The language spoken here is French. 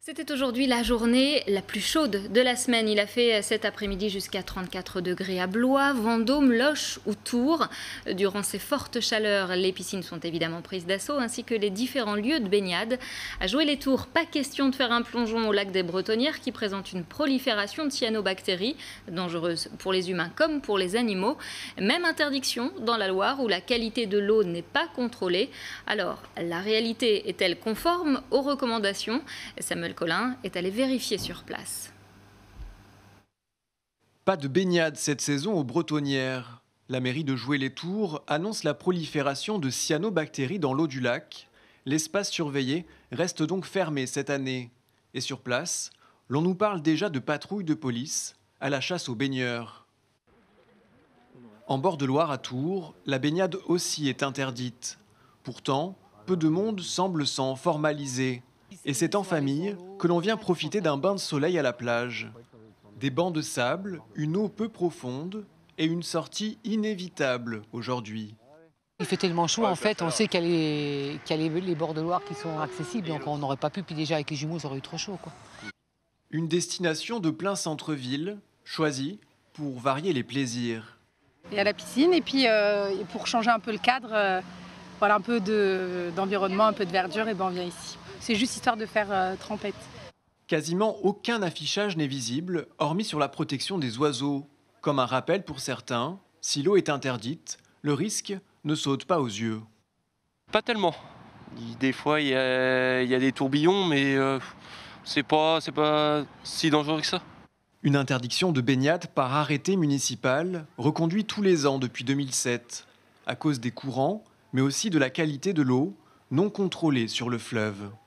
C'était aujourd'hui la journée la plus chaude de la semaine. Il a fait cet après-midi jusqu'à 34 degrés à Blois, Vendôme, Loches ou Tours. Durant ces fortes chaleurs, les piscines sont évidemment prises d'assaut ainsi que les différents lieux de baignade. À Joué-les-Tours, pas question de faire un plongeon au lac des Bretonnières qui présente une prolifération de cyanobactéries, dangereuses pour les humains comme pour les animaux. Même interdiction dans la Loire où la qualité de l'eau n'est pas contrôlée. Alors, la réalité est-elle conforme aux recommandations ? Samuel Collin est allé vérifier sur place. Pas de baignade cette saison aux Bretonnières. La mairie de Joué-les-Tours annonce la prolifération de cyanobactéries dans l'eau du lac. L'espace surveillé reste donc fermé cette année. Et sur place, l'on nous parle déjà de patrouilles de police à la chasse aux baigneurs. En bord de Loire à Tours, la baignade aussi est interdite. Pourtant, peu de monde semble s'en formaliser. Et c'est en famille que l'on vient profiter d'un bain de soleil à la plage. Des bancs de sable, une eau peu profonde et une sortie inévitable aujourd'hui. Il fait tellement chaud, en fait, on sait qu'il y a les bords de Loire qui sont accessibles, donc on n'aurait pas pu, puis déjà avec les jumeaux, ça aurait eu trop chaud, quoi. Une destination de plein centre-ville, choisie pour varier les plaisirs. Il y a la piscine et puis pour changer un peu le cadre, voilà, un peu d'environnement, un peu de verdure, et ben on vient ici. C'est juste histoire de faire trempette. Quasiment aucun affichage n'est visible, hormis sur la protection des oiseaux. Comme un rappel pour certains, si l'eau est interdite, le risque ne saute pas aux yeux. Pas tellement. Des fois, il y a des tourbillons, mais c'est pas si dangereux que ça. Une interdiction de baignade par arrêté municipal, reconduit tous les ans depuis 2007, à cause des courants, mais aussi de la qualité de l'eau, non contrôlée sur le fleuve.